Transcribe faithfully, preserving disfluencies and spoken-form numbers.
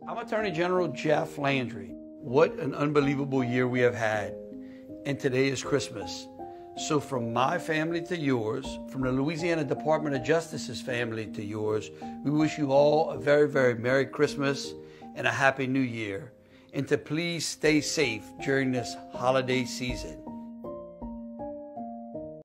I'm Attorney General Jeff Landry. What an unbelievable year we have had. And today is Christmas. So from my family to yours, from the Louisiana Department of Justice's family to yours, we wish you all a very, very Merry Christmas and a Happy New Year. And to please stay safe during this holiday season.